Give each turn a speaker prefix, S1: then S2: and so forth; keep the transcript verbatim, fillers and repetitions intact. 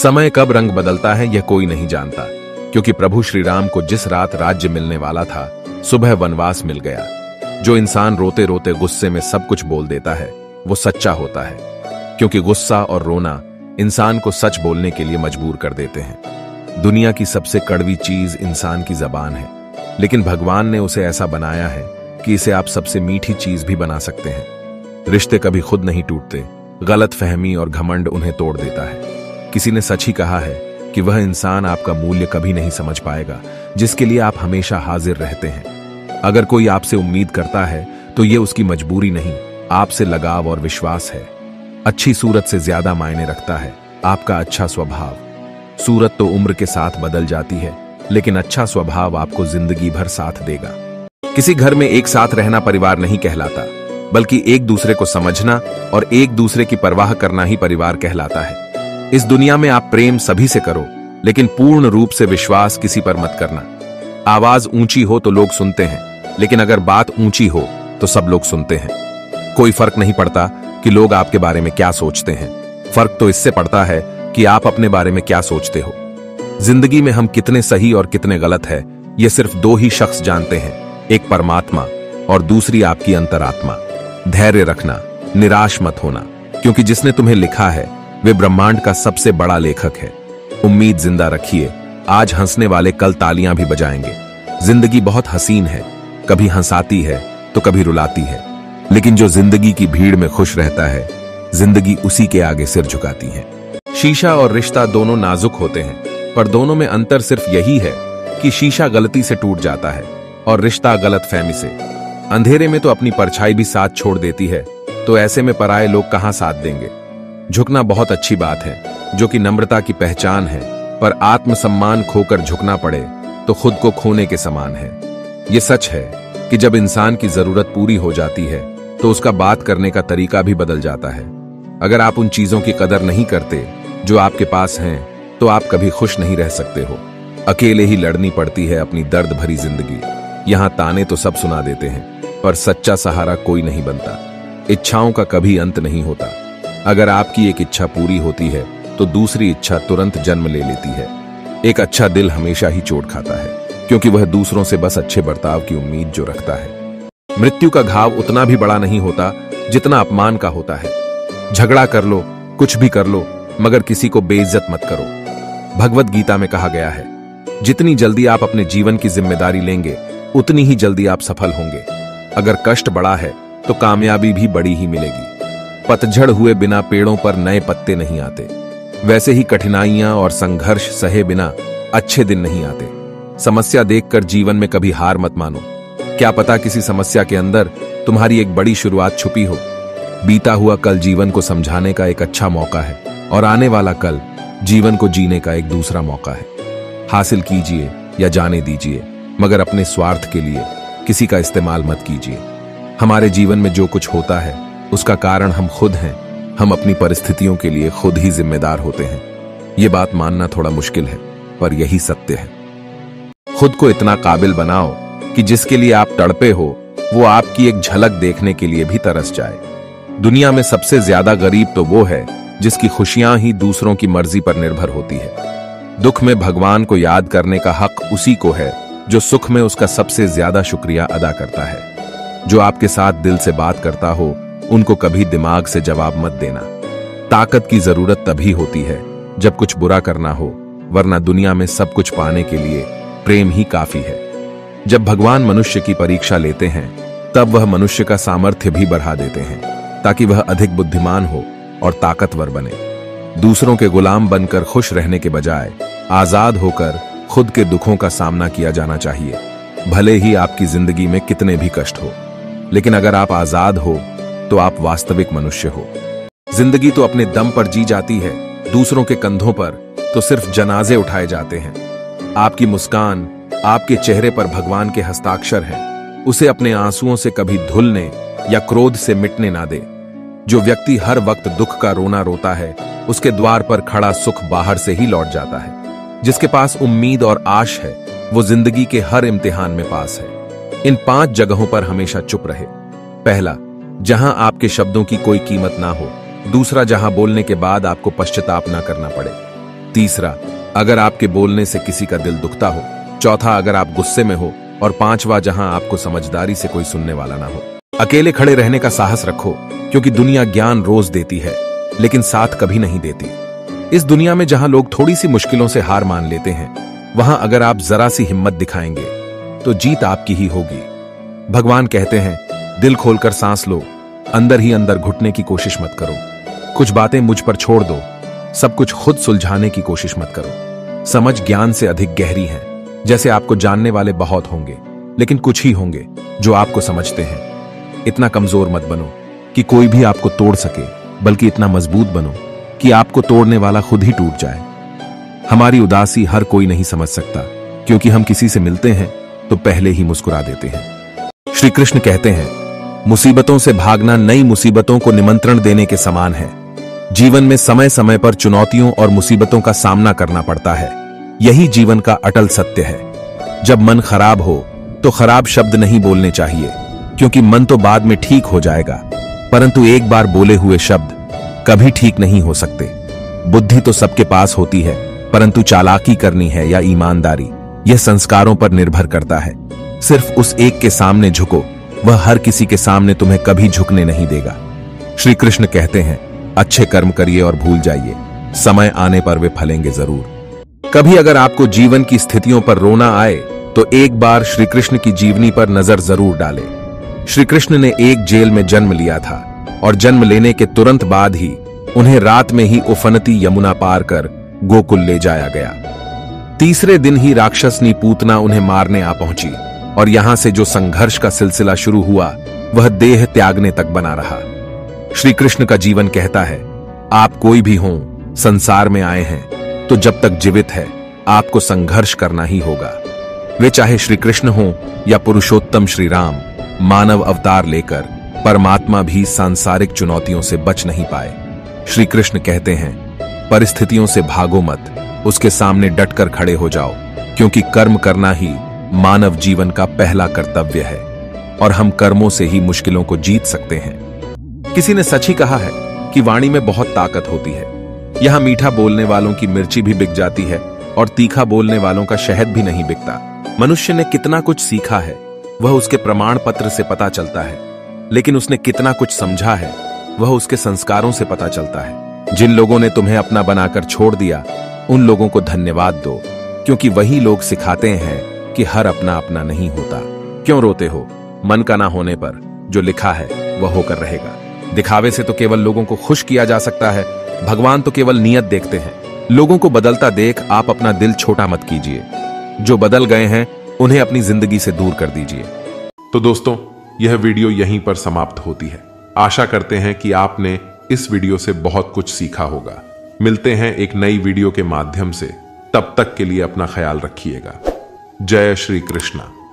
S1: समय कब रंग बदलता है यह कोई नहीं जानता, क्योंकि प्रभु श्री राम को जिस रात राज्य मिलने वाला था, सुबह वनवास मिल गया। जो इंसान रोते रोते गुस्से में सब कुछ बोल देता है वो सच्चा होता है, क्योंकि गुस्सा और रोना इंसान को सच बोलने के लिए मजबूर कर देते हैं। दुनिया की सबसे कड़वी चीज इंसान की जबान है, लेकिन भगवान ने उसे ऐसा बनाया है कि इसे आप सबसे मीठी चीज भी बना सकते हैं। रिश्ते कभी खुद नहीं टूटते, गलत फहमी और घमंड उन्हें तोड़ देता है। किसी ने सच ही कहा है कि वह इंसान आपका मूल्य कभी नहीं समझ पाएगा जिसके लिए आप हमेशा हाजिर रहते हैं। अगर कोई आपसे उम्मीद करता है तो यह उसकी मजबूरी नहीं, आपसे लगाव और विश्वास है। अच्छी सूरत से ज्यादा मायने रखता है आपका अच्छा स्वभाव। सूरत तो उम्र के साथ बदल जाती है, लेकिन अच्छा स्वभाव आपको जिंदगी भर साथ देगा। किसी घर में एक साथ रहना परिवार नहीं कहलाता, बल्कि एक दूसरे को समझना और एक दूसरे की परवाह करना ही परिवार कहलाता है। इस दुनिया में आप प्रेम सभी से करो, लेकिन पूर्ण रूप से विश्वास किसी पर मत करना। आवाज ऊंची हो तो लोग सुनते हैं, लेकिन अगर बात ऊंची हो तो सब लोग सुनते हैं। कोई फर्क नहीं पड़ता कि लोग आपके बारे में क्या सोचते हैं, फर्क तो इससे पड़ता है कि आप अपने बारे में क्या सोचते हो। जिंदगी में हम कितने सही और कितने गलत है, ये सिर्फ दो ही शख्स जानते हैं, एक परमात्मा और दूसरी आपकी अंतरात्मा। धैर्य रखना, निराश मत होना, क्योंकि जिसने तुम्हें लिखा है वे ब्रह्मांड का सबसे बड़ा लेखक है। उम्मीद जिंदा रखिए, आज हंसने वाले कल तालियां भी बजाएंगे। जिंदगी बहुत हसीन है, कभी हंसाती है तो कभी रुलाती है, लेकिन जो जिंदगी की भीड़ में खुश रहता है, जिंदगी उसी के आगे सिर झुकाती है। शीशा और रिश्ता दोनों नाजुक होते हैं, पर दोनों में अंतर सिर्फ यही है कि शीशा गलती से टूट जाता है और रिश्ता गलतफहमी से। अंधेरे में तो अपनी परछाई भी साथ छोड़ देती है, तो ऐसे में पराये लोग कहां साथ देंगे। झुकना बहुत अच्छी बात है, जो कि नम्रता की पहचान है, पर आत्मसम्मान खोकर झुकना पड़े तो खुद को खोने के समान है। यह सच है कि जब इंसान की जरूरत पूरी हो जाती है तो उसका बात करने का तरीका भी बदल जाता है। अगर आप उन चीजों की कदर नहीं करते जो आपके पास हैं, तो आप कभी खुश नहीं रह सकते हो। अकेले ही लड़नी पड़ती है अपनी दर्द भरी जिंदगी। यहां ताने तो सब सुना देते हैं, पर सच्चा सहारा कोई नहीं बनता। इच्छाओं का कभी अंत नहीं होता। अगर आपकी एक इच्छा पूरी होती है तो दूसरी इच्छा तुरंत जन्म ले लेती है। एक अच्छा दिल हमेशा ही चोट खाता है, क्योंकि वह दूसरों से बस अच्छे बर्ताव की उम्मीद जो रखता है। मृत्यु का घाव उतना भी बड़ा नहीं होता जितना अपमान का होता है। झगड़ा कर लो, कुछ भी कर लो, मगर किसी को बेइज्जत मत करो। भगवत गीता में कहा गया है, जितनी जल्दी आप अपने जीवन की जिम्मेदारी लेंगे, उतनी ही जल्दी आप सफल होंगे। अगर कष्ट बड़ा है तो कामयाबी भी बड़ी ही मिलेगी। पतझड़ हुए बिना पेड़ों पर नए पत्ते नहीं आते, वैसे ही कठिनाइयां और संघर्ष सहे बिना अच्छे दिन नहीं आते। समस्या देखकर जीवन में कभी हार मत मानो। क्या पता किसी समस्या के अंदर तुम्हारी एक बड़ी शुरुआत छुपी हो। बीता हुआ कल जीवन को समझाने का एक अच्छा मौका है, और आने वाला कल जीवन को जीने का एक दूसरा मौका है। हासिल कीजिए या जाने दीजिए, मगर अपने स्वार्थ के लिए किसी का इस्तेमाल मत कीजिए। हमारे जीवन में जो कुछ होता है उसका कारण हम खुद हैं। हम अपनी परिस्थितियों के लिए खुद ही जिम्मेदार होते हैं। ये बात मानना थोड़ा मुश्किल है, पर यही सत्य है। खुद को इतना काबिल बनाओ कि जिसके लिए आप तड़पे हो वो आपकी एक झलक देखने के लिए भी तरस जाए। दुनिया में सबसे ज्यादा गरीब तो वो है जिसकी खुशियां ही दूसरों की मर्जी पर निर्भर होती है। दुख में भगवान को याद करने का हक उसी को है जो सुख में उसका सबसे ज्यादा शुक्रिया अदा करता है। जो आपके साथ दिल से बात करता हो उनको कभी दिमाग से जवाब मत देना। ताकत की जरूरत तभी होती है जब कुछ बुरा करना हो, वरना दुनिया में सब कुछ पाने के लिए प्रेम ही काफी है। जब भगवान मनुष्य की परीक्षा लेते हैं तब वह मनुष्य का सामर्थ्य भी बढ़ा देते हैं, ताकि वह अधिक बुद्धिमान हो और ताकतवर बने। दूसरों के गुलाम बनकर खुश रहने के बजाय आजाद होकर खुद के दुखों का सामना किया जाना चाहिए। भले ही आपकी जिंदगी में कितने भी कष्ट हो, लेकिन अगर आप आजाद हो तो आप वास्तविक मनुष्य हो। जिंदगी तो अपने दम पर जी जाती है, दूसरों के कंधों पर तो सिर्फ जनाजे उठाए जाते हैं। आपकी मुस्कान, आपके चेहरे पर भगवान के हस्ताक्षर हैं। उसे अपने आंसुओं से कभी धुलने या क्रोध से मिटने ना दे। जो व्यक्ति हर वक्त दुख का रोना रोता है, उसके द्वार पर खड़ा सुख बाहर से ही लौट जाता है। जिसके पास उम्मीद और आश है, वो जिंदगी के हर इम्तिहान में पास है। इन पांच जगहों पर हमेशा चुप रहे। पहला, जहां आपके शब्दों की कोई कीमत ना हो। दूसरा, जहां बोलने के बाद आपको पश्चाताप ना करना पड़े। तीसरा, अगर आपके बोलने से किसी का दिल दुखता हो। चौथा, अगर आप गुस्से में हो। और पांचवा, जहां आपको समझदारी से कोई सुनने वाला ना हो। अकेले खड़े रहने का साहस रखो, क्योंकि दुनिया ज्ञान रोज देती है, लेकिन साथ कभी नहीं देती। इस दुनिया में जहां लोग थोड़ी सी मुश्किलों से हार मान लेते हैं, वहां अगर आप जरा सी हिम्मत दिखाएंगे तो जीत आपकी ही होगी। भगवान कहते हैं, दिल खोलकर सांस लो, अंदर ही अंदर घुटने की कोशिश मत करो। कुछ बातें मुझ पर छोड़ दो, सब कुछ खुद सुलझाने की कोशिश मत करो। समझ ज्ञान से अधिक गहरी है। जैसे आपको जानने वाले बहुत होंगे, लेकिन कुछ ही होंगे जो आपको समझते हैं। इतना कमजोर मत बनो कि कोई भी आपको तोड़ सके, बल्कि इतना मजबूत बनो कि आपको तोड़ने वाला खुद ही टूट जाए। हमारी उदासी हर कोई नहीं समझ सकता, क्योंकि हम किसी से मिलते हैं तो पहले ही मुस्कुरा देते हैं। श्री कृष्ण कहते हैं, मुसीबतों से भागना नई मुसीबतों को निमंत्रण देने के समान है। जीवन में समय समय पर चुनौतियों और मुसीबतों का सामना करना पड़ता है। यही जीवन का अटल सत्य है। जब मन खराब हो तो खराब शब्द नहीं बोलने चाहिए, क्योंकि मन तो बाद में ठीक हो जाएगा, परंतु एक बार बोले हुए शब्द कभी ठीक नहीं हो सकते। बुद्धि तो सबके पास होती है, परंतु चालाकी करनी है या ईमानदारी, यह संस्कारों पर निर्भर करता है। सिर्फ उस एक के सामने झुको, वह हर किसी के सामने तुम्हें कभी झुकने नहीं देगा। श्री कृष्ण कहते हैं, अच्छे कर्म करिए और भूल जाइए, समय आने पर वे फलेंगे जरूर। कभी अगर आपको जीवन की स्थितियों पर रोना आए तो एक बार श्री कृष्ण की जीवनी पर नजर जरूर डालें। श्री कृष्ण ने एक जेल में जन्म लिया था, और जन्म लेने के तुरंत बाद ही उन्हें रात में ही उफनती यमुना पार कर गोकुल ले जाया गया। तीसरे दिन ही राक्षसनी पूतना उन्हें मारने आ पहुंची, और यहां से जो संघर्ष का सिलसिला शुरू हुआ वह देह त्यागने तक बना रहा। श्री कृष्ण का जीवन कहता है, आप कोई भी हों, संसार में आए हैं तो जब तक जीवित है आपको संघर्ष करना ही होगा। वे चाहे श्री कृष्ण हों या पुरुषोत्तम श्री राम, मानव अवतार लेकर परमात्मा भी सांसारिक चुनौतियों से बच नहीं पाए। श्री कृष्ण कहते हैं, परिस्थितियों से भागो मत, उसके सामने डटकर खड़े हो जाओ, क्योंकि कर्म करना ही मानव जीवन का पहला कर्तव्य है, और हम कर्मों से ही मुश्किलों को जीत सकते हैं। किसी ने सच ही कहा है कि वाणी में बहुत ताकत होती है। यहां मीठा बोलने वालों की मिर्ची भी बिक जाती है, और तीखा बोलने वालों का शहद भी नहीं बिकता। मनुष्य ने कितना कुछ सीखा है वह उसके प्रमाण पत्र से पता चलता है, लेकिन उसने कितना कुछ समझा है वह उसके संस्कारों से पता चलता है। जिन लोगों ने तुम्हें अपना बनाकर छोड़ दिया, उन लोगों को धन्यवाद दो, क्योंकि वही लोग सिखाते हैं कि हर अपना अपना नहीं होता। क्यों रोते हो? मन का ना होने पर जो लिखा है वह होकर रहेगा। दिखावे से तो केवल लोगों को खुश किया जा सकता है, भगवान तो केवल नियत देखते हैं। लोगों को बदलता देख आप अपना दिल छोटा मत कीजिए। जो बदल गए हैं उन्हें अपनी जिंदगी से दूर कर दीजिए।
S2: तो दोस्तों, यह वीडियो यहीं पर समाप्त होती है। आशा करते हैं कि आपने इस वीडियो से बहुत कुछ सीखा होगा। मिलते हैं एक नई वीडियो के माध्यम से, तब तक के लिए अपना ख्याल रखिएगा। जय श्री कृष्ण।